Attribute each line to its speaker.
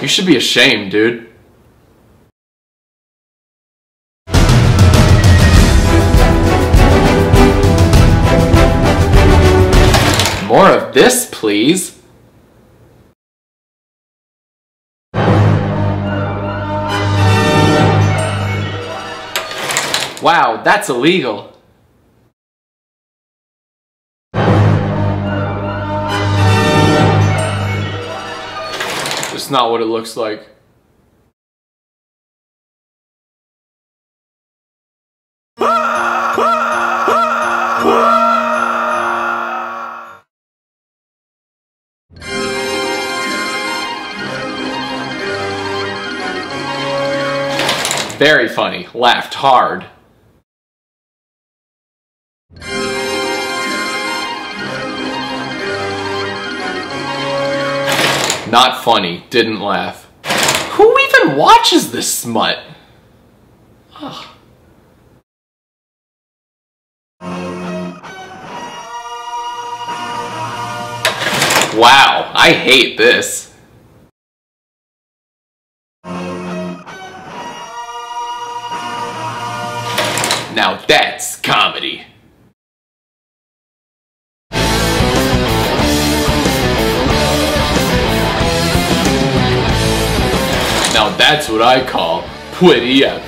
Speaker 1: You should be ashamed, dude. More of this, please. Wow, that's illegal. It's not what it looks like. Very funny. Laughed hard. Not funny. Didn't laugh. Who even watches this smut? Ugh. Wow, I hate this. Now that's comedy. Now that's what I call pretty epic.